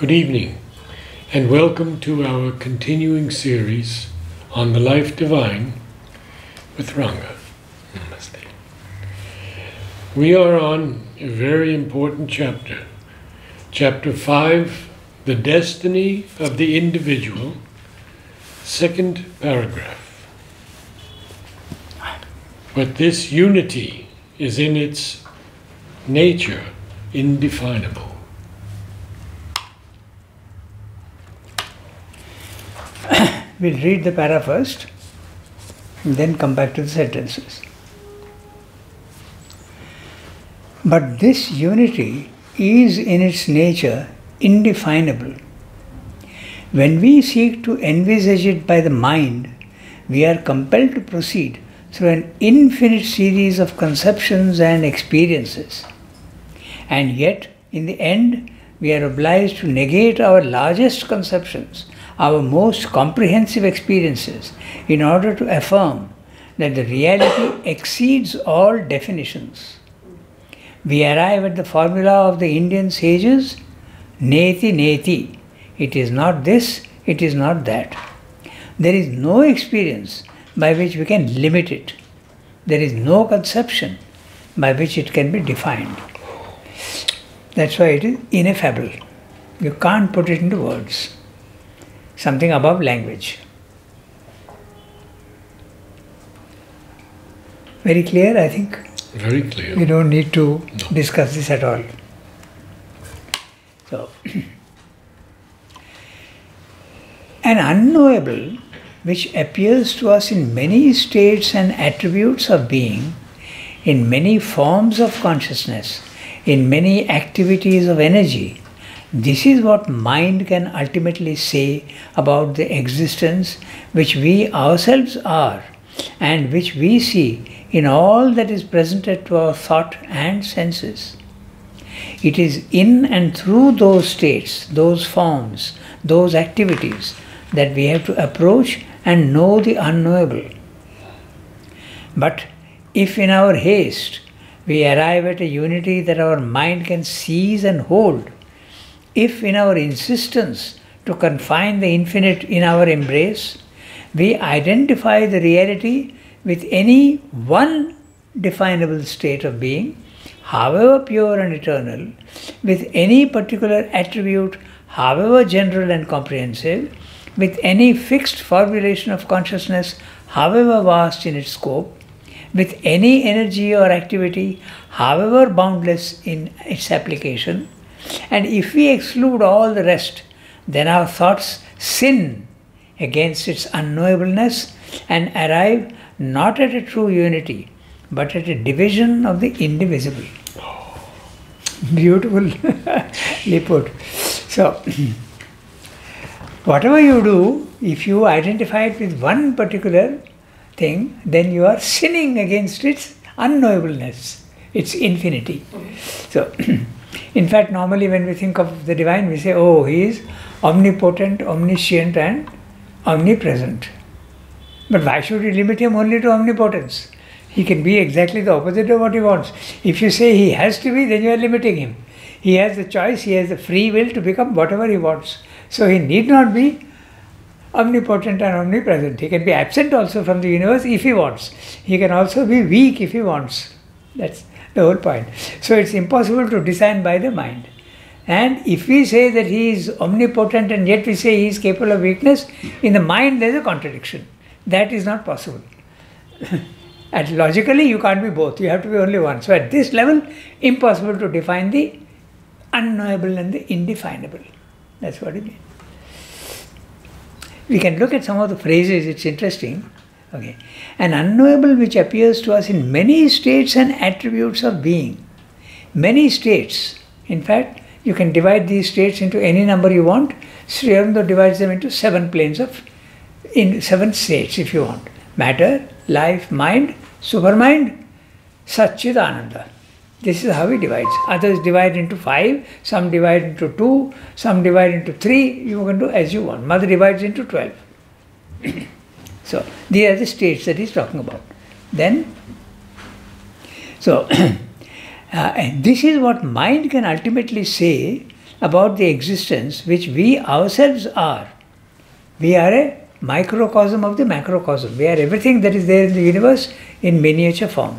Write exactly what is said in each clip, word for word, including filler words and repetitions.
Good evening, and welcome to our continuing series on the Life Divine with Ranga. Namaste. We are on a very important chapter, Chapter five, The Destiny of the Individual, second paragraph. But this unity is in its nature indefinable. We'll read the para first, and then come back to the sentences. But this unity is in its nature indefinable. When we seek to envisage it by the mind, we are compelled to proceed through an infinite series of conceptions and experiences. And yet, in the end, we are obliged to negate our largest conceptions, our most comprehensive experiences, in order to affirm that the reality exceeds all definitions. We arrive at the formula of the Indian sages, neti neti. It is not this, it is not that. There is no experience by which we can limit it. There is no conception by which it can be defined. That's why it is ineffable. You can't put it into words. Something above language. Very clear, I think? Very clear. We don't need to No. discuss this at all. So, an unknowable which appears to us in many states and attributes of being, in many forms of consciousness, in many activities of energy. This is what mind can ultimately say about the existence which we ourselves are and which we see in all that is presented to our thought and senses. It is in and through those states, those forms, those activities that we have to approach and know the unknowable. But if in our haste we arrive at a unity that our mind can seize and hold, if in our insistence to confine the infinite in our embrace, we identify the reality with any one definable state of being, however pure and eternal, with any particular attribute, however general and comprehensive, with any fixed formulation of consciousness, however vast in its scope, with any energy or activity, however boundless in its application, and if we exclude all the rest, then our thoughts sin against its unknowableness and arrive not at a true unity, but at a division of the indivisible. Beautifully put. So, whatever you do, if you identify it with one particular thing, then you are sinning against its unknowableness, its infinity. So, in fact, normally when we think of the divine, we say, oh, he is omnipotent, omniscient and omnipresent. But why should we limit him only to omnipotence? He can be exactly the opposite of what he wants. If you say he has to be, then you are limiting him. He has the choice, he has the free will to become whatever he wants. So he need not be omnipotent and omnipresent. He can be absent also from the universe if he wants. He can also be weak if he wants. That's the whole point. So it's impossible to design by the mind. And if we say that he is omnipotent and yet we say he is capable of weakness, in the mind there is a contradiction. That is not possible. And logically you can't be both. You have to be only one. So at this level, impossible to define the unknowable and the indefinable. That's what it means. We can look at some of the phrases, it's interesting. Okay. An unknowable which appears to us in many states and attributes of being. Many states. In fact, you can divide these states into any number you want. Sri Aurobindo divides them into seven planes of, in seven states if you want. Matter, life, mind, supermind, Satchidananda. This is how he divides. Others divide into five, some divide into two, some divide into three. You can do as you want. Mother divides into twelve. So, these are the states that he's talking about. Then, so, uh, and this is what mind can ultimately say about the existence which we ourselves are. We are a microcosm of the macrocosm. We are everything that is there in the universe in miniature form.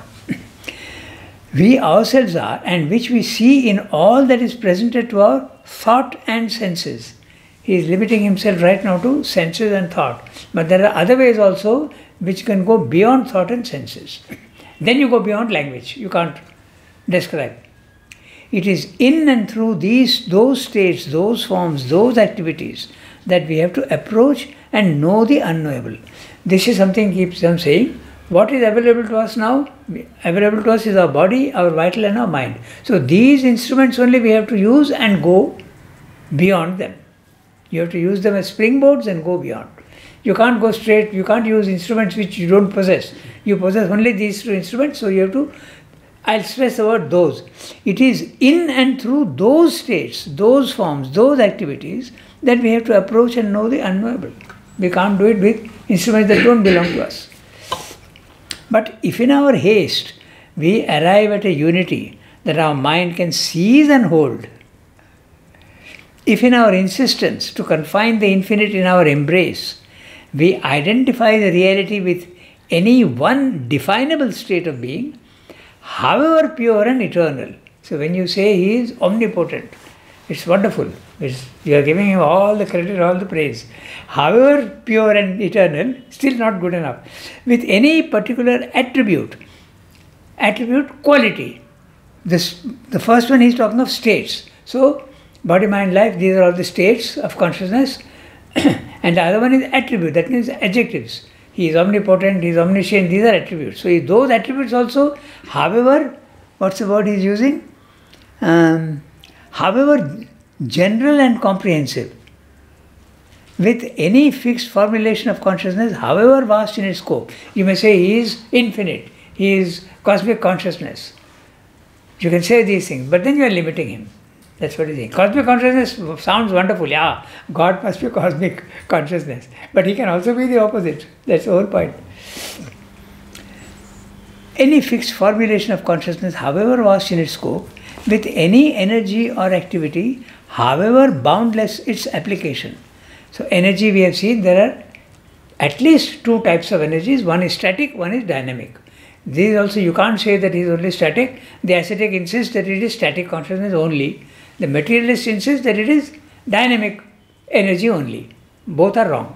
We ourselves are, and which we see in all that is presented to our thought and senses. He is limiting himself right now to senses and thought. But there are other ways also which can go beyond thought and senses. Then you go beyond language. You can't describe. It is in and through these, those states, those forms, those activities that we have to approach and know the unknowable. This is something keeps on saying. What is available to us now? Available to us is our body, our vital and our mind. So these instruments only we have to use and go beyond them. You have to use them as springboards and go beyond. You can't go straight, you can't use instruments which you don't possess. You possess only these two instruments, so you have to, I'll stress the word those. It is in and through those states, those forms, those activities that we have to approach and know the unknowable. We can't do it with instruments that don't belong to us. But if in our haste we arrive at a unity that our mind can seize and hold, if in our insistence to confine the infinite in our embrace, we identify the reality with any one definable state of being, however pure and eternal. So when you say he is omnipotent, it's wonderful. It's, you are giving him all the credit, all the praise. However pure and eternal, still not good enough. With any particular attribute, attribute quality. This, the first one he's talking of states. So body, mind, life, these are all the states of consciousness. And the other one is attribute, that means adjectives. He is omnipotent, he is omniscient, these are attributes. So those attributes also, however, what's the word he is using? Um, however general and comprehensive, with any fixed formulation of consciousness, however vast in its scope. You may say he is infinite, he is cosmic consciousness. You can say these things, but then you are limiting him. That's what he's saying. Cosmic consciousness sounds wonderful. Yeah, God must be cosmic consciousness. But he can also be the opposite. That's the whole point. Any fixed formulation of consciousness, however vast in its scope, with any energy or activity, however boundless its application. So energy, we have seen there are at least two types of energies. One is static, one is dynamic. These also, you can't say that it is only static. The ascetic insists that it is static consciousness only. The materialist insists that it is dynamic energy only. Both are wrong.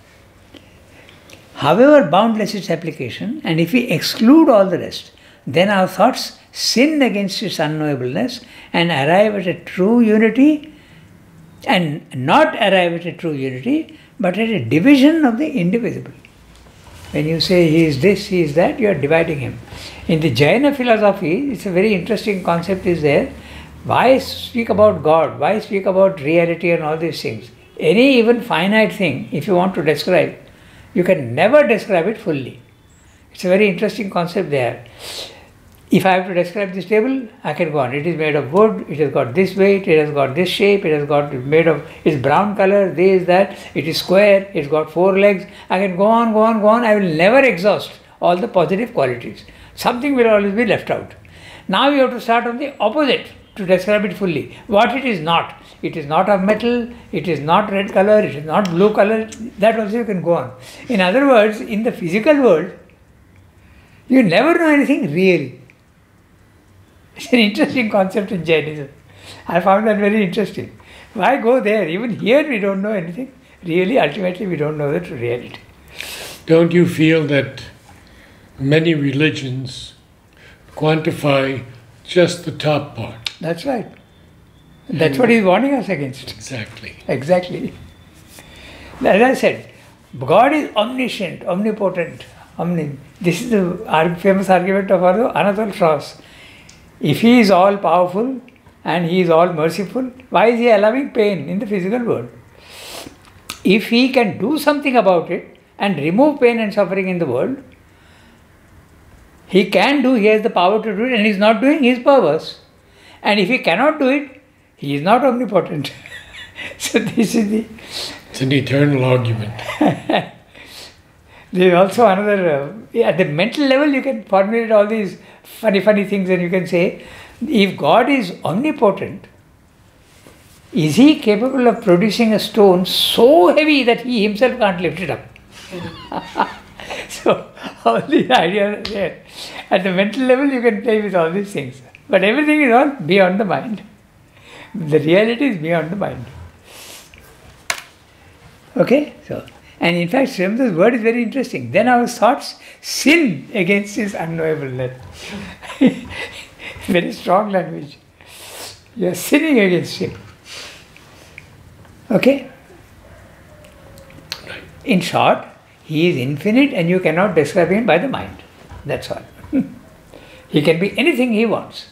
However boundless its application, and if we exclude all the rest, then our thoughts sin against its unknowableness and arrive at a true unity, and not arrive at a true unity, but at a division of the indivisible. When you say he is this, he is that, you are dividing him. In the Jaina philosophy, it's a very interesting concept is there. Why speak about God? Why speak about reality and all these things? Any even finite thing, if you want to describe, you can never describe it fully. It's a very interesting concept there. If I have to describe this table, I can go on. It is made of wood, it has got this weight, it has got this shape, it has got made of, it's brown color, this, that, it is square, it's got four legs. I can go on, go on, go on. I will never exhaust all the positive qualities. Something will always be left out. Now you have to start on the opposite to describe it fully. What it is not. It is not of metal, it is not red color, it is not blue color. That also you can go on. In other words, in the physical world, you never know anything really. It's an interesting concept in Jainism. I found that very interesting. Why go there? Even here we don't know anything. Really, ultimately we don't know the true reality. Don't you feel that many religions quantify just the top part? That's right. That's what he's warning us against. Exactly. Exactly. As I said, God is omniscient, omnipotent, omni. This is the famous argument of Anatole France. If he is all powerful and he is all merciful, why is he allowing pain in the physical world? If he can do something about it and remove pain and suffering in the world, he can do, he has the power to do it, and he is not doing, he is perverse. And if he cannot do it, he is not omnipotent. So this is the... It's an eternal argument. There is also another, uh, at the mental level you can formulate all these funny, funny things, and you can say, if God is omnipotent, is he capable of producing a stone so heavy that he himself can't lift it up? So all these ideas are there. At the mental level you can play with all these things. But everything is all beyond the mind. The reality is beyond the mind. Okay? So, and in fact, Srimada's word is very interesting. Then our thoughts sin against his unknowableness. Very strong language. You are sinning against him. Okay? In short, he is infinite and you cannot describe him by the mind. That's all. He can be anything he wants.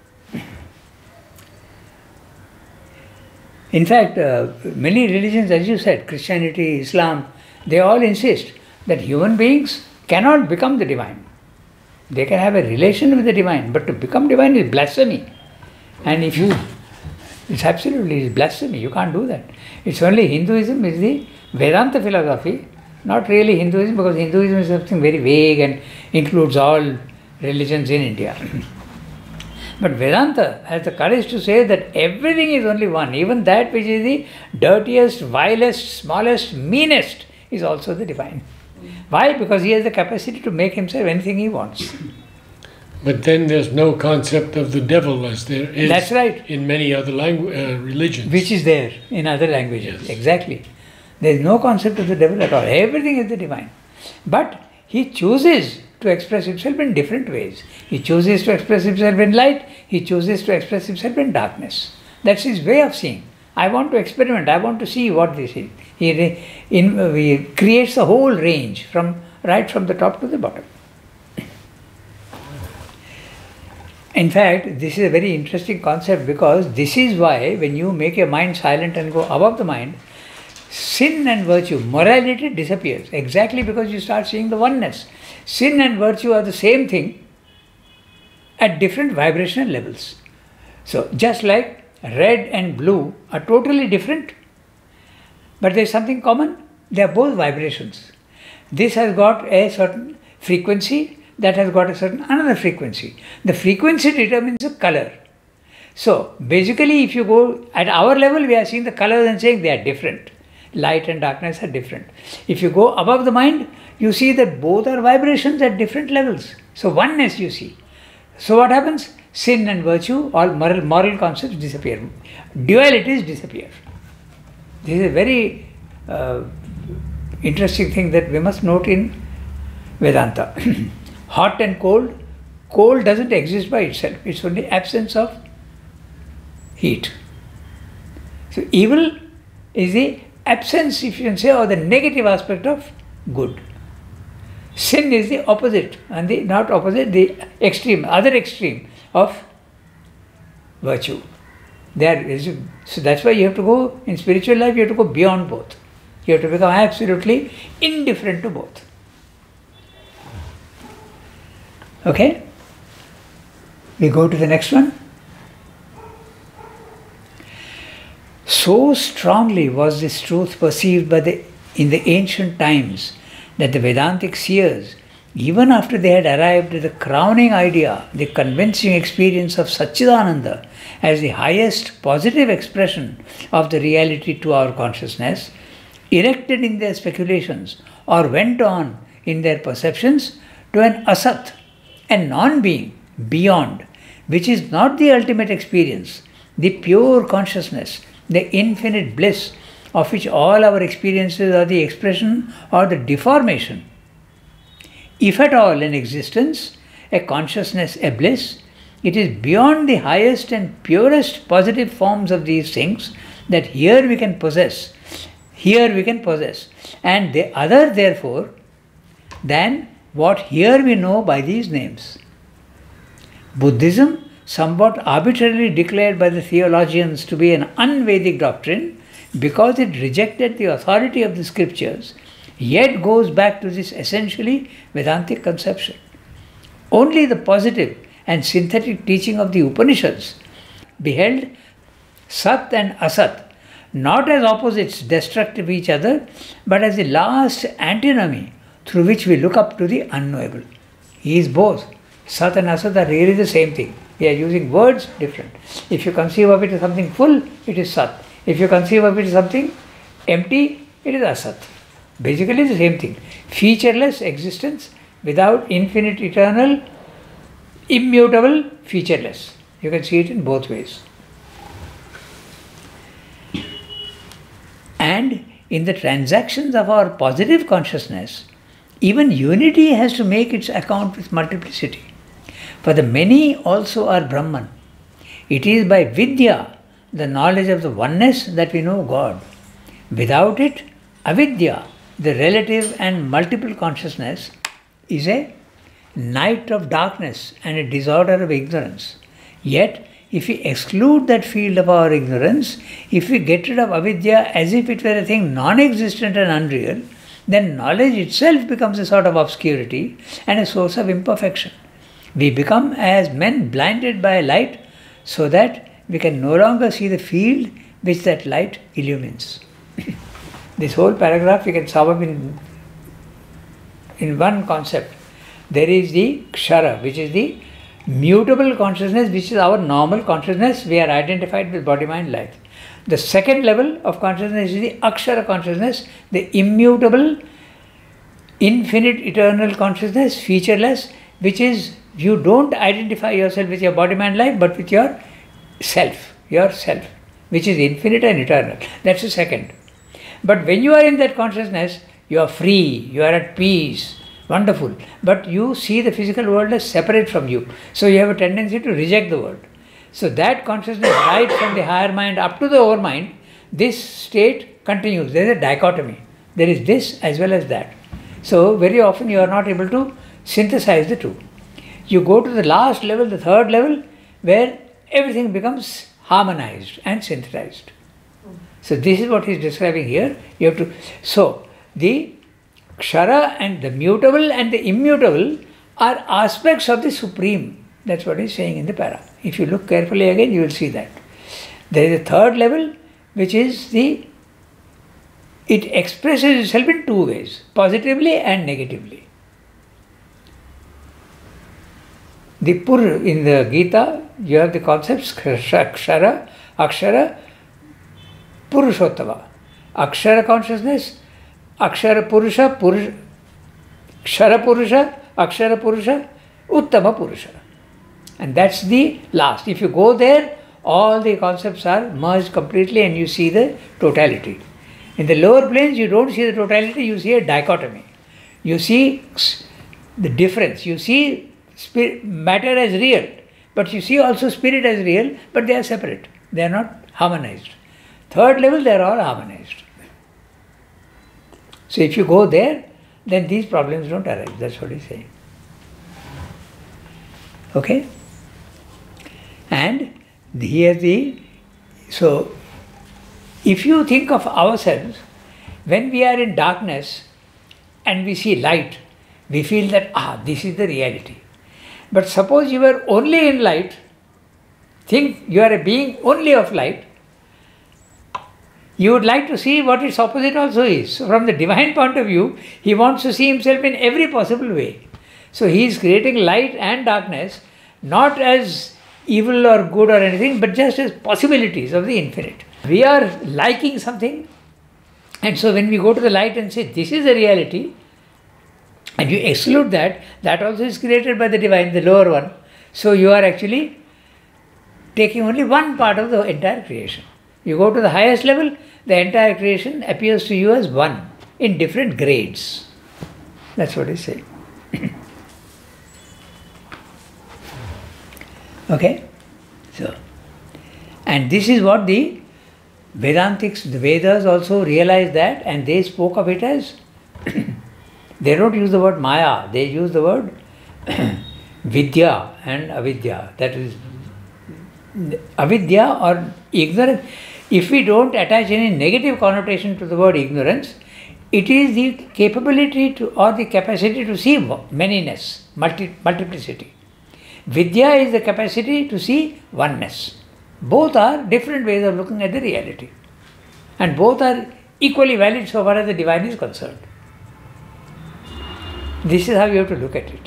In fact, uh, many religions, as you said, Christianity, Islam, they all insist that human beings cannot become the divine. They can have a relation with the divine, but to become divine is blasphemy. And if you, it's absolutely it's blasphemy, you can't do that. It's only Hinduism is the Vedanta philosophy, not really Hinduism, because Hinduism is something very vague and includes all religions in India. But Vedanta has the courage to say that everything is only one. Even that which is the dirtiest, vilest, smallest, meanest is also the divine. Why? Because he has the capacity to make himself anything he wants. But then there's no concept of the devil as there is That's right. in many other langu- uh, religions. Which is there in other languages. Yes. Exactly. There is no concept of the devil at all. Everything is the divine. But he chooses to express himself in different ways. He chooses to express himself in light. He chooses to express himself in darkness. That's his way of seeing. I want to experiment. I want to see what this is. He, re- in, uh, he creates the whole range from right from the top to the bottom. In fact, this is a very interesting concept because this is why when you make your mind silent and go above the mind, sin and virtue, morality disappears. Exactly because you start seeing the oneness. Sin and virtue are the same thing at different vibrational levels. So just like red and blue are totally different, but there is something common. They are both vibrations. This has got a certain frequency, that has got a certain another frequency. The frequency determines the color. So basically if you go at our level, we are seeing the colors and saying they are different. Light and darkness are different. If you go above the mind, you see that both are vibrations at different levels. So oneness you see. So what happens? Sin and virtue, all moral, moral concepts disappear. Dualities disappear. This is a very uh, interesting thing that we must note in Vedanta. Hot and cold. Cold doesn't exist by itself. It's only absence of heat. So evil is the absence, if you can say, or the negative aspect of good. Sin is the opposite, and the not opposite, the extreme, other extreme of virtue. There is, so that's why you have to go, in spiritual life, you have to go beyond both. You have to become absolutely indifferent to both. Okay? We go to the next one. So strongly was this truth perceived by the, in the ancient times that the Vedantic seers, even after they had arrived at the crowning idea, the convincing experience of Satchidananda as the highest positive expression of the reality to our consciousness, erected in their speculations or went on in their perceptions to an asat, a non-being, beyond, which is not the ultimate experience, the pure consciousness, the infinite bliss of which all our experiences are the expression or the deformation. If at all in existence, a consciousness, a bliss, it is beyond the highest and purest positive forms of these things that here we can possess, here we can possess, and the other therefore than what here we know by these names. Buddhism, somewhat arbitrarily declared by the theologians to be an un-Vedic doctrine because it rejected the authority of the scriptures, yet goes back to this essentially Vedantic conception. Only the positive and synthetic teaching of the Upanishads beheld Sat and Asat not as opposites destructive of each other, but as the last antinomy through which we look up to the unknowable. He is both. Sat and Asat are really the same thing. We are using words different. If you conceive of it as something full, it is Sat. If you conceive of it as something empty, it is asat. Basically the same thing. Featureless existence without infinite, eternal, immutable, featureless. You can see it in both ways. And in the transactions of our positive consciousness, even unity has to make its account with multiplicity. For the many also are Brahman. It is by Vidya, the knowledge of the oneness, that we know God. Without it, avidya, the relative and multiple consciousness, is a night of darkness and a disorder of ignorance. Yet, if we exclude that field of our ignorance, if we get rid of avidya as if it were a thing non-existent and unreal, then knowledge itself becomes a sort of obscurity and a source of imperfection. We become as men blinded by light so that we can no longer see the field which that light illumines. This whole paragraph we can sum up in, in one concept. There is the kshara, which is the mutable consciousness, which is our normal consciousness. We are identified with body, mind, life. The second level of consciousness is the akshara consciousness, the immutable, infinite, eternal consciousness, featureless, which is you don't identify yourself with your body, mind, life, but with your self, yourself, which is infinite and eternal. That's the second. But when you are in that consciousness, you are free, you are at peace, wonderful. But you see the physical world as separate from you. So you have a tendency to reject the world. So that consciousness, right from the higher mind up to the overmind, this state continues. There is a dichotomy. There is this as well as that. So very often you are not able to synthesize the two. You go to the last level, the third level, where everything becomes harmonized and synthesized. So this is what he is describing here. You have to. So the kshara and the mutable and the immutable are aspects of the supreme. That's what he is saying in the para. If you look carefully again, you will see that. There is a third level, which is the, it expresses itself in two ways, positively and negatively. The pur, in the Gita, you have the concepts kshara, akshara, purushottama. Akshara consciousness, akshara purusha, purusha, kshara purusha, akshara purusha, uttama purusha. And that's the last. If you go there, all the concepts are merged completely and you see the totality. In the lower planes, you don't see the totality, you see a dichotomy. You see the difference. You see spirit, matter as real, but you see also spirit as real, but they are separate. They are not harmonized. Third level, they are all harmonized. So if you go there, then these problems don't arise. That's what he's saying. Okay? And here the, so if you think of ourselves, when we are in darkness and we see light, we feel that, ah, this is the reality. But suppose you were only in light, think you are a being only of light, you would like to see what its opposite also is. So from the divine point of view, he wants to see himself in every possible way. So he is creating light and darkness, not as evil or good or anything, but just as possibilities of the infinite. We are liking something, and so when we go to the light and say, this is the reality, and you exclude that, that also is created by the divine, the lower one. So you are actually taking only one part of the entire creation. You go to the highest level, the entire creation appears to you as one, in different grades. That's what he's saying. Okay? So, and this is what the Vedantics, the Vedas also realized that, and they spoke of it as, they don't use the word Maya, they use the word Vidya and Avidya. That is, Avidya or ignorance. If we don't attach any negative connotation to the word ignorance, it is the capability to, or the capacity to see manyness, multi, multiplicity. Vidya is the capacity to see oneness. Both are different ways of looking at the reality. And both are equally valid so far as the divine is concerned. This is how you have to look at it.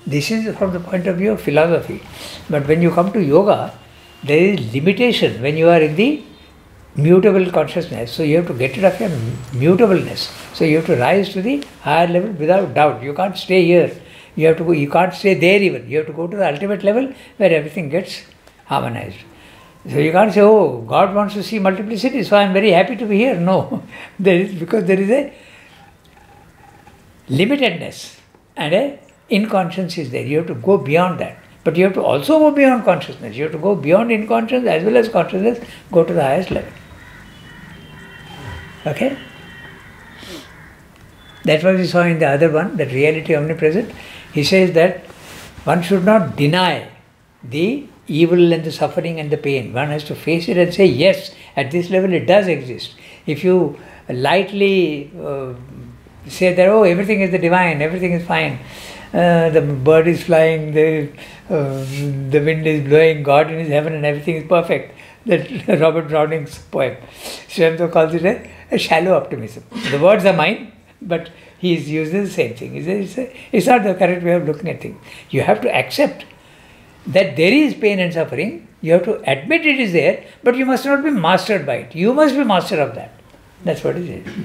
This is from the point of view of philosophy. But when you come to yoga, there is limitation when you are in the mutable consciousness. So you have to get rid of your mutableness. So you have to rise to the higher level without doubt. You can't stay here. You have to go, you can't stay there even. You have to go to the ultimate level where everything gets harmonized. So you can't say, oh, God wants to see multiplicity, so I am very happy to be here. No, there is, because there is a limitedness and a inconscience is there. You have to go beyond that. But you have to also go beyond consciousness. You have to go beyond inconsciousness as well as consciousness, go to the highest level. Okay? That's what we saw in the other one, that reality omnipresent. He says that one should not deny the evil and the suffering and the pain. One has to face it and say, yes, at this level it does exist. If you lightly uh, say that, oh, everything is the divine, everything is fine, uh, the bird is flying, the, uh, the wind is blowing, God in his heaven and everything is perfect. That Robert Browning's poem. Sri Aurobindo calls it a, a shallow optimism. The words are mine, but he uses the same thing. It's, a, it's not the correct way of looking at things. You have to accept that there is pain and suffering. You have to admit it is there, but you must not be mastered by it. You must be master of that. That's what it is.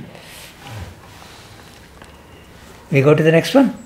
We go to the next one.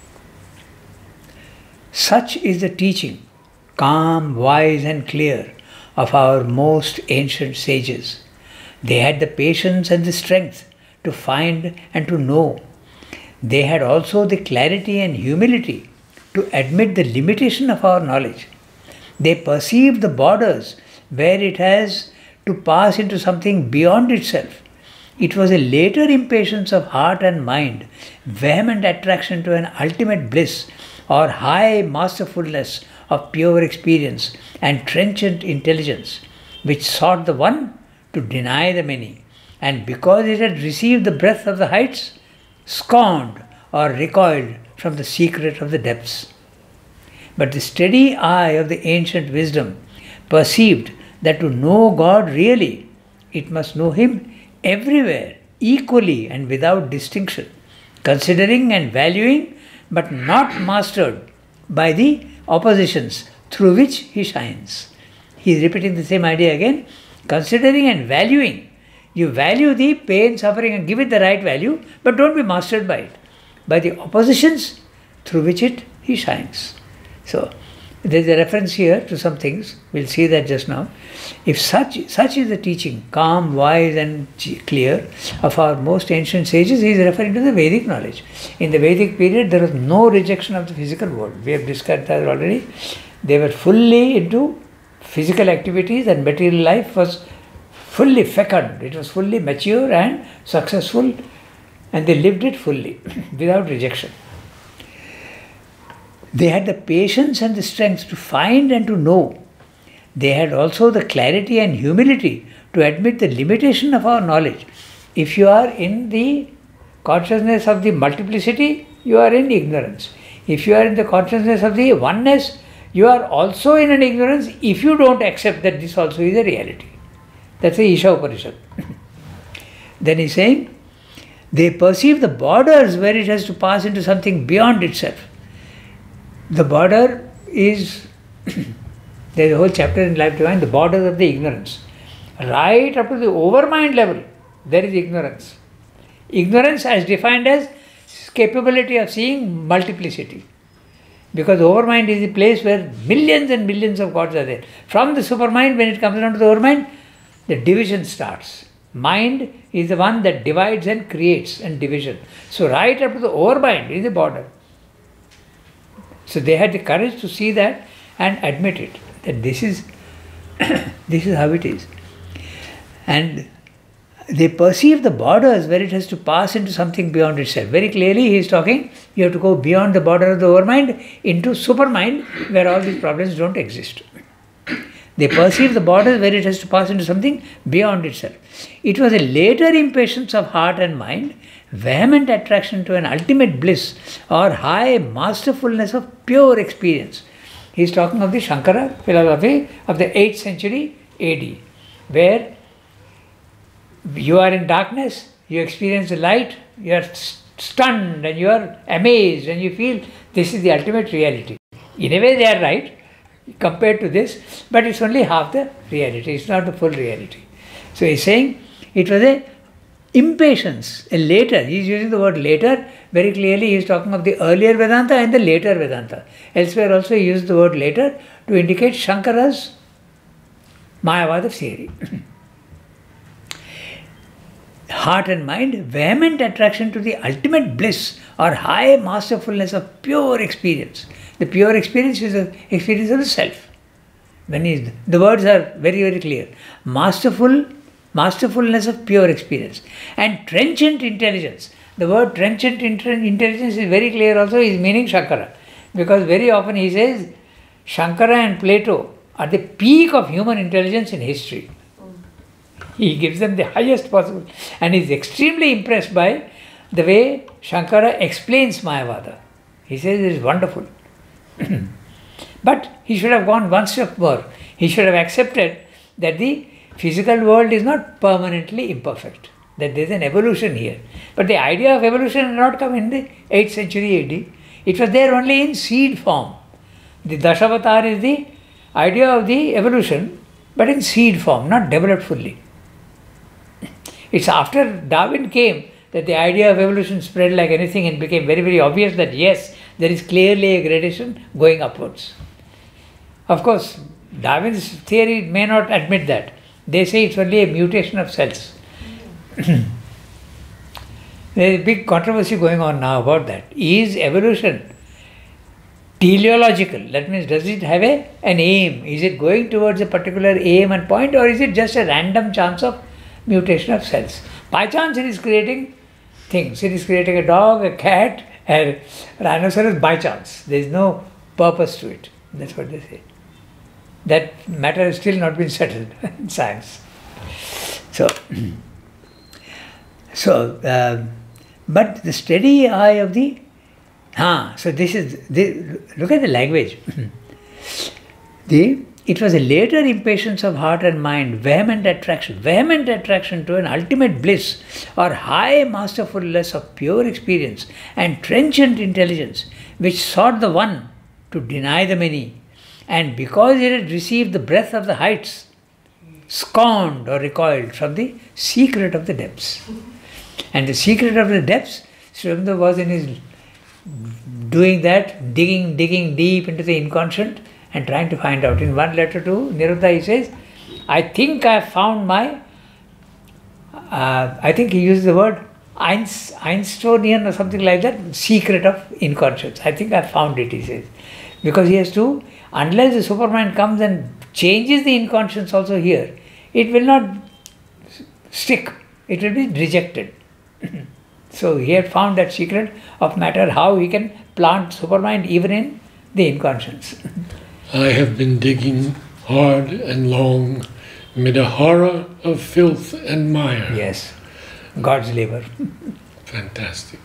Such is the teaching, calm, wise and clear, of our most ancient sages. They had the patience and the strength to find and to know. They had also the clarity and humility to admit the limitation of our knowledge. They perceived the borders where it has to pass into something beyond itself. It was a later impatience of heart and mind, vehement attraction to an ultimate bliss or high masterfulness of pure experience and trenchant intelligence, which sought the one to deny the many, and because it had received the breath of the heights, scorned or recoiled from the secret of the depths. But the steady eye of the ancient wisdom perceived that to know God really, it must know Him everywhere, equally and without distinction, considering and valuing, but not mastered by the oppositions through which He shines. He is repeating the same idea again, considering and valuing. You value the pain, suffering and give it the right value, but don't be mastered by it, by the oppositions through which it He shines. So, there is a reference here to some things, we'll see that just now. If such, such is the teaching, calm, wise and clear, of our most ancient sages, he is referring to the Vedic knowledge. In the Vedic period, there was no rejection of the physical world. We have discussed that already. They were fully into physical activities and material life was fully fecund. It was fully mature and successful, and they lived it fully, without rejection. They had the patience and the strength to find and to know. They had also the clarity and humility to admit the limitation of our knowledge. If you are in the consciousness of the multiplicity, you are in ignorance. If you are in the consciousness of the oneness, you are also in an ignorance if you don't accept that this also is a reality. That's the Isha Upanishad. Then he's saying, they perceive the borders where it has to pass into something beyond itself. The border is, there is a whole chapter in Life Divine, the borders of the ignorance. Right up to the overmind level, there is ignorance. Ignorance as defined as capability of seeing multiplicity. Because overmind is the place where millions and millions of gods are there. From the supermind, when it comes down to the overmind, the division starts. Mind is the one that divides and creates and division. So right up to the overmind is the border. So they had the courage to see that and admit it, that this is, this is how it is. And they perceive the borders where it has to pass into something beyond itself. Very clearly he is talking, you have to go beyond the border of the overmind into supermind where all these problems don't exist. They perceive the borders where it has to pass into something beyond itself. It was a later impatience of heart and mind, vehement attraction to an ultimate bliss or high masterfulness of pure experience. He is talking of the Shankara philosophy of the eighth century A D, where you are in darkness, you experience the light, you are stunned and you are amazed and you feel this is the ultimate reality. In a way they are right compared to this, but it's only half the reality, it's not the full reality. So he's saying it was a impatience, a later, he's using the word later, very clearly he's talking of the earlier Vedanta and the later Vedanta. Elsewhere also he used the word later to indicate Shankara's Mayavada theory. Heart and mind, vehement attraction to the ultimate bliss or high masterfulness of pure experience. The pure experience is the experience of the self. When he, the words are very, very clear. Masterful, masterfulness of pure experience. And trenchant intelligence. The word trenchant intelligence is very clear also, is meaning Shankara. Because very often he says, Shankara and Plato are the peak of human intelligence in history. He gives them the highest possible, and is extremely impressed by the way Shankara explains Mayavada. He says it is wonderful. But he should have gone one step more. He should have accepted that the physical world is not permanently imperfect, that there is an evolution here. But the idea of evolution did not come in the eighth century A D. It was there only in seed form. The Dasavatar is the idea of the evolution, but in seed form, not developed fully. It's after Darwin came that the idea of evolution spread like anything and became very, very obvious that yes, there is clearly a gradation going upwards. Of course, Darwin's theory may not admit that. They say it's only a mutation of cells. There is a big controversy going on now about that. Is evolution teleological? That means, does it have a, an aim? Is it going towards a particular aim and point, or is it just a random chance of mutation of cells? By chance it is creating things. It is creating a dog, a cat, a rhinoceros by chance. There is no purpose to it. That's what they say. That matter has still not been settled in science. So, so uh, but the steady eye of the, ah, so this is, the, look at the language. the It was a later impatience of heart and mind, vehement attraction, vehement attraction to an ultimate bliss or high masterfulness of pure experience and trenchant intelligence, which sought the one to deny the many, and because it had received the breath of the heights, scorned or recoiled from the secret of the depths. And the secret of the depths, Sri Aurobindo was in his doing that, digging, digging deep into the inconscient, and trying to find out. In one letter to Niruddha he says, I think I have found my, uh, I think he uses the word Einst Einsteinian or something like that, secret of inconscience. I think I have found it, he says. Because he has to, unless the Superman comes and changes the inconscience also here, it will not stick, it will be rejected. So he had found that secret of matter, how he can plant Superman even in the inconscience. I have been digging hard and long mid a horror of filth and mire. Yes, God's labor. Fantastic.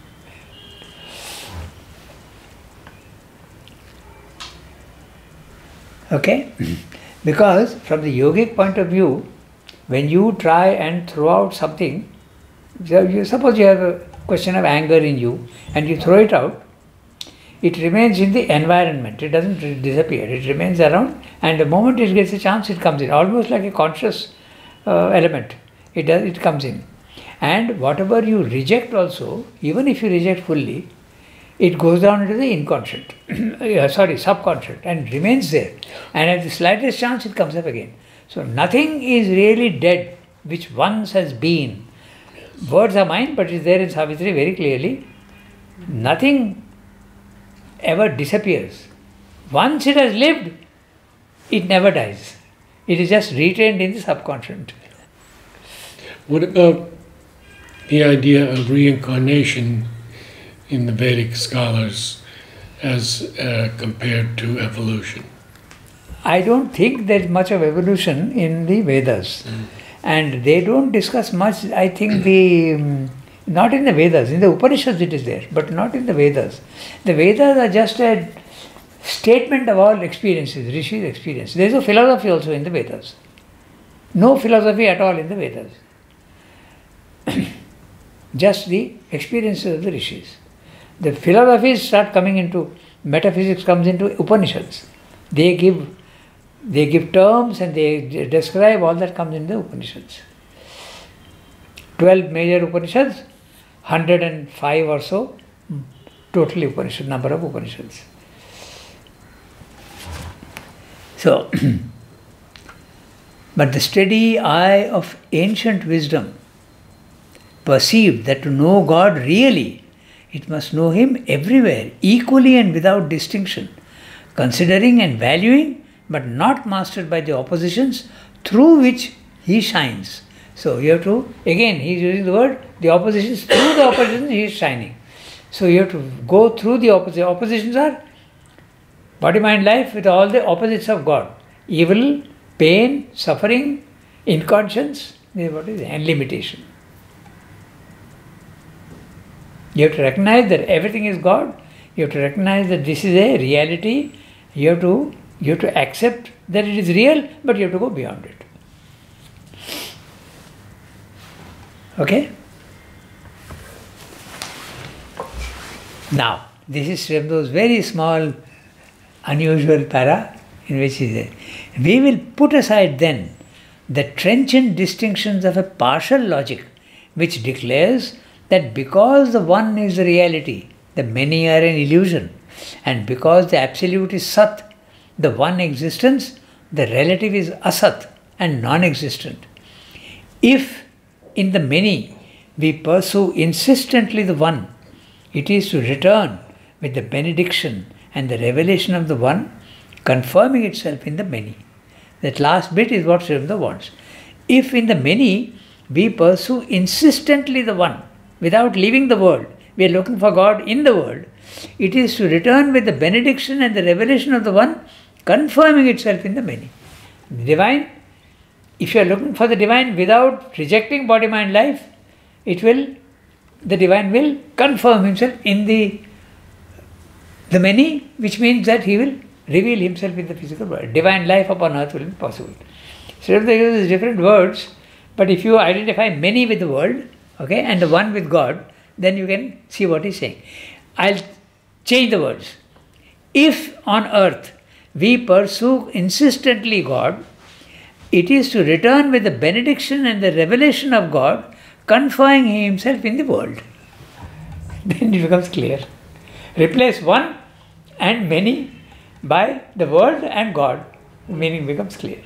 Okay? Because from the yogic point of view, when you try and throw out something, you, suppose you have a question of anger in you and you throw it out, it remains in the environment, it doesn't disappear, it remains around, and the moment it gets a chance, it comes in, almost like a conscious uh, element, it, does, it comes in. And whatever you reject also, even if you reject fully, it goes down into the inconscient, sorry, subconscious, and remains there. And at the slightest chance, it comes up again. So nothing is really dead, which once has been. Words are mine, but it's there in Savitri very clearly. Nothing ever disappears. Once it has lived, it never dies. It is just retained in the subconscious. What about the idea of reincarnation in the Vedic scholars as uh, compared to evolution? I don't think there's much of evolution in the Vedas. Mm. And they don't discuss much, I think, the um, not in the Vedas. In the Upanishads it is there, but not in the Vedas. The Vedas are just a statement of all experiences, Rishi's experience. There is a philosophy also in the Vedas. No philosophy at all in the Vedas. just the experiences of the rishis. The philosophies start coming into, metaphysics comes into Upanishads. They give, they give terms and they describe all that comes in the Upanishads. Twelve major Upanishads, one hundred and five or so totally Upanishad, number of Upanishads. So, but the steady eye of ancient wisdom perceived that to know God really, it must know Him everywhere, equally and without distinction, considering and valuing, but not mastered by the oppositions through which He shines. So you have to, again, he is using the word, the oppositions, through the oppositions He is shining. So you have to go through the oppositions. Oppositions are body, mind, life with all the opposites of God. Evil, pain, suffering, inconscience, what is it? And limitation. You have to recognize that everything is God. You have to recognize that this is a reality. You have to, you have to accept that it is real, but you have to go beyond it. Okay? Now, this is Sri Aurobindo's very small, unusual para in which he says, we will put aside then the trenchant distinctions of a partial logic which declares that because the one is the reality, the many are an illusion, and because the absolute is Sat, the one existence, the relative is Asat and non-existent. If in the many we pursue insistently the one, it is to return with the benediction and the revelation of the one, confirming itself in the many. That last bit is what Sri Aurobindo wants. If in the many we pursue insistently the one, without leaving the world, we are looking for God in the world, it is to return with the benediction and the revelation of the one, confirming itself in the many. The divine, if you are looking for the divine without rejecting body, mind, life, it will, the divine will confirm himself in the, the many, which means that he will reveal himself in the physical world. Divine life upon earth will be possible. So they use different words, but if you identify many with the world, okay, and the one with God, then you can see what he's saying. I'll change the words. If on earth we pursue insistently God, it is to return with the benediction and the revelation of God, conferring himself in the world. Then it becomes clear. Replace one and many by the world and God, the meaning becomes clear.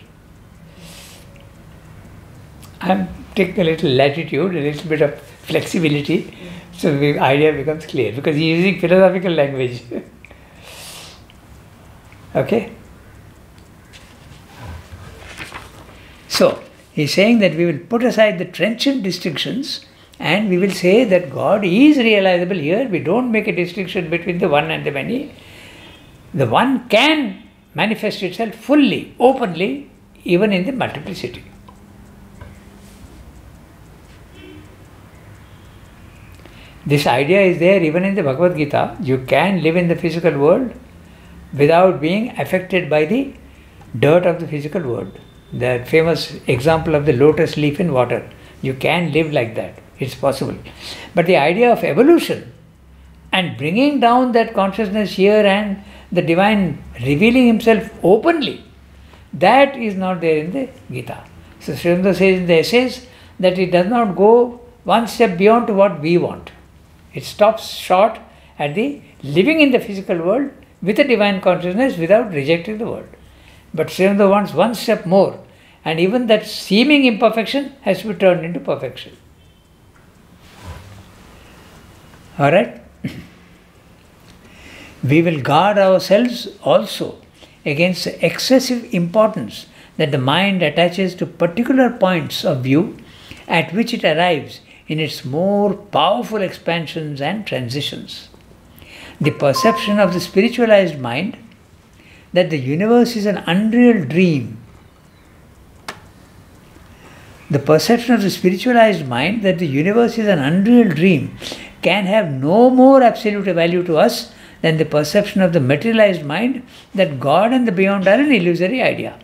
I am taking a little latitude, a little bit of flexibility, so the idea becomes clear because he is using philosophical language. Okay? So, he is saying that we will put aside the trenchant distinctions and we will say that God is realizable here. We don't make a distinction between the one and the many. The one can manifest itself fully, openly, even in the multiplicity. This idea is there even in the Bhagavad Gita. You can live in the physical world without being affected by the dirt of the physical world. The famous example of the lotus leaf in water. You can live like that. It's possible. But the idea of evolution and bringing down that consciousness here and the divine revealing himself openly, that is not there in the Gita. So Sri Aurobindo says in the essays that it does not go one step beyond to what we want. It stops short at the living in the physical world with a divine consciousness without rejecting the world. But Sri Aurobindo wants one step more, and even that seeming imperfection has to be turned into perfection. Alright? We will guard ourselves also against the excessive importance that the mind attaches to particular points of view at which it arrives in its more powerful expansions and transitions. The perception of the spiritualized mind that the universe is an unreal dream. The perception of the spiritualized mind that the universe is an unreal dream can have no more absolute value to us than the perception of the materialized mind that God and the beyond are an illusory idea.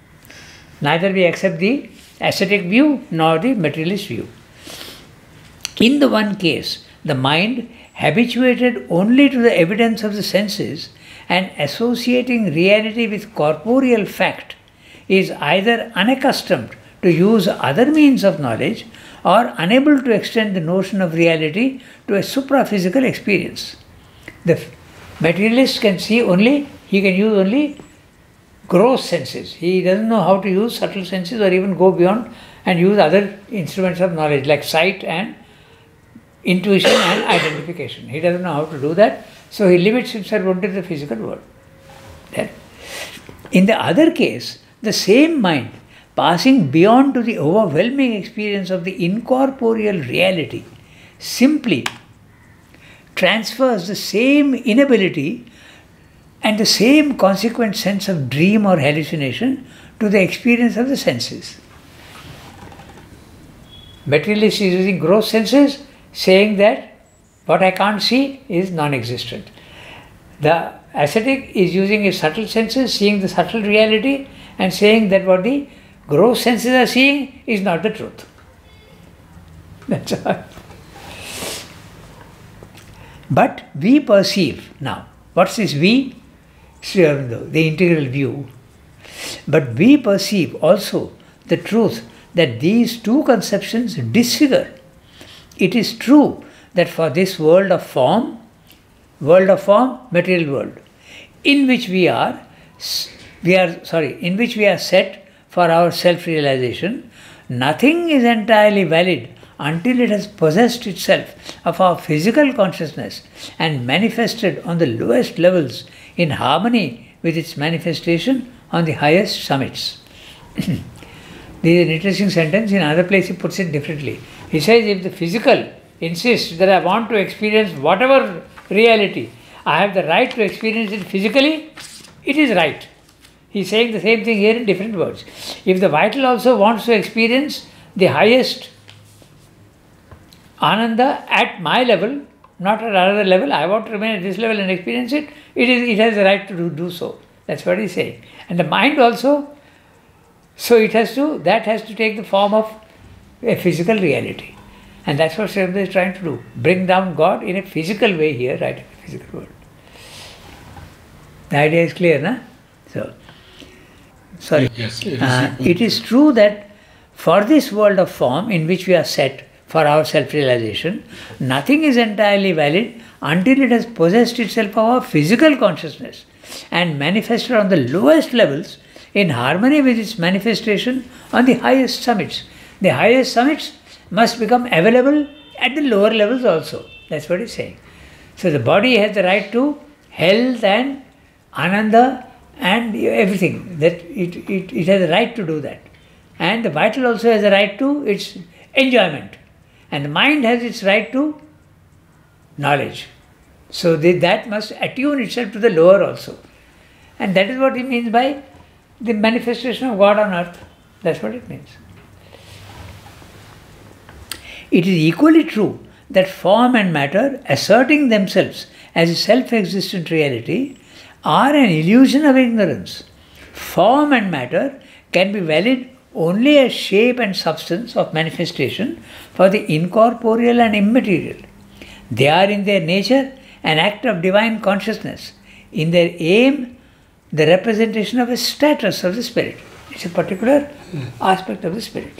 Neither we accept the ascetic view nor the materialist view. In the one case, the mind, habituated only to the evidence of the senses and associating reality with corporeal fact, is either unaccustomed to use other means of knowledge or unable to extend the notion of reality to a supraphysical experience. The materialist can see only, he can use only gross senses. He doesn't know how to use subtle senses or even go beyond and use other instruments of knowledge like sight and intuition and identification. He doesn't know how to do that, so he limits himself only to the physical world. Then, in the other case, the same mind, passing beyond to the overwhelming experience of the incorporeal reality, simply transfers the same inability and the same consequent sense of dream or hallucination to the experience of the senses. Materialist is using gross senses, saying that what I can't see is non-existent. The ascetic is using his subtle senses, seeing the subtle reality and saying that what the gross senses are seeing is not the truth. That's all. But we perceive now. What's this we? Sri Aurobindo, the integral view. But we perceive also the truth that these two conceptions disfigure. It is true that for this world of form, world of form, material world, in which we are, we are sorry, in which we are set for our self-realization, nothing is entirely valid until it has possessed itself of our physical consciousness and manifested on the lowest levels in harmony with its manifestation on the highest summits. This is an interesting sentence. In another place he puts it differently. He says, if the physical insists that I want to experience whatever reality, I have the right to experience it physically, it is right. He is saying the same thing here in different words. If the vital also wants to experience the highest Ananda at my level, not at another level, I want to remain at this level and experience it, it, is, it has the right to do, do so. That's what he's saying. And the mind also, so it has to, that has to take the form of a physical reality. And that's what Sri Aurobindo is trying to do. Bring down God in a physical way here, right, in the physical world. The idea is clear, na? So, sorry. Yes, it is, uh, it is true that for this world of form in which we are set for our self-realization, nothing is entirely valid until it has possessed itself of our physical consciousness and manifested on the lowest levels in harmony with its manifestation on the highest summits. The highest summits must become available at the lower levels also. That's what he's saying. So the body has the right to health and ananda and everything. That it, it, it has the right to do that. And the vital also has the right to its enjoyment. And the mind has its right to knowledge. So they, that must attune itself to the lower also. And that is what he means by the manifestation of God on earth. That's what it means. It is equally true that form and matter, asserting themselves as a self-existent reality, are an illusion of ignorance. Form and matter can be valid only as shape and substance of manifestation for the incorporeal and immaterial. They are in their nature an act of divine consciousness, in their aim the representation of a status of the spirit. It's a particular aspect of the spirit.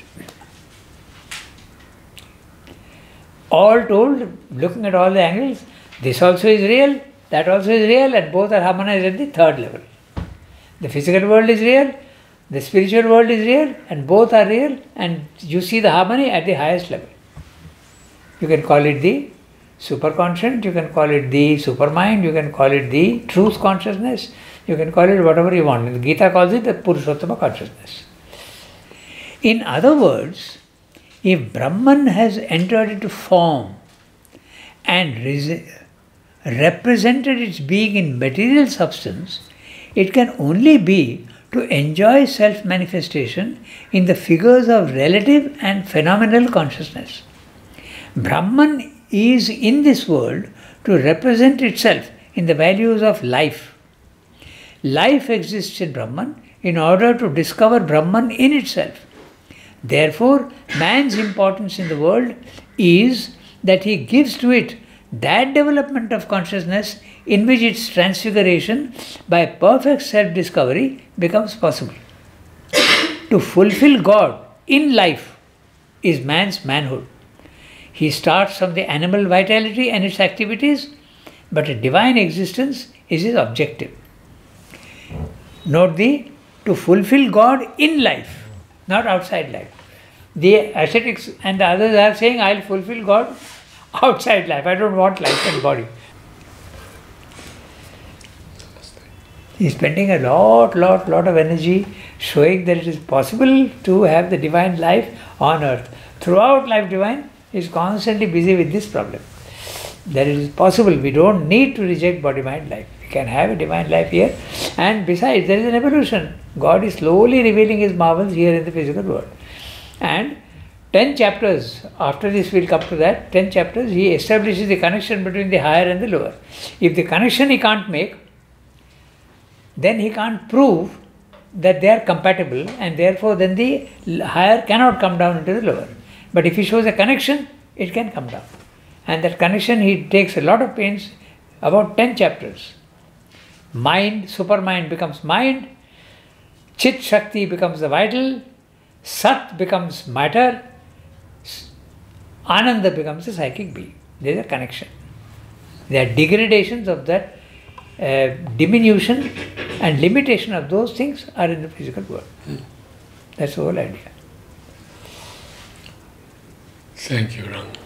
All told, looking at all the angles, this also is real, that also is real, and both are harmonized at the third level. The physical world is real, the spiritual world is real, and both are real, and you see the harmony at the highest level. You can call it the superconscient, you can call it the supermind, you can call it the truth consciousness, you can call it whatever you want. The Gita calls it the Purushottama consciousness. In other words, if Brahman has entered into form and represented its being in material substance, it can only be to enjoy self-manifestation in the figures of relative and phenomenal consciousness. Brahman is in this world to represent itself in the values of life. Life exists in Brahman in order to discover Brahman in itself. Therefore, man's importance in the world is that he gives to it that development of consciousness in which its transfiguration by perfect self-discovery becomes possible. To fulfill God in life is man's manhood. He starts from the animal vitality and its activities, but a divine existence is his objective. Note the to fulfill God in life, not outside life. The ascetics and the others are saying, I'll fulfill God outside life. I don't want life and body. He's spending a lot, lot, lot of energy showing that it is possible to have the divine life on earth. Throughout Life Divine, he is constantly busy with this problem. That it is possible. We don't need to reject body-mind life. We can have a divine life here. And besides, there is an evolution. God is slowly revealing his marvels here in the physical world. And ten chapters, after this we'll come to that, ten chapters, he establishes the connection between the higher and the lower. If the connection he can't make, then he can't prove that they are compatible, and therefore then the higher cannot come down into the lower. But if he shows a connection, it can come down. And that connection he takes a lot of pains, about ten chapters. Mind, supermind becomes mind, Chit Shakti becomes the vital, Sat becomes matter, Ananda becomes the psychic being. There is a connection. There are degradations of that uh, diminution and limitation of those things are in the physical world. Hmm. That's the whole idea. Thank you, Rang.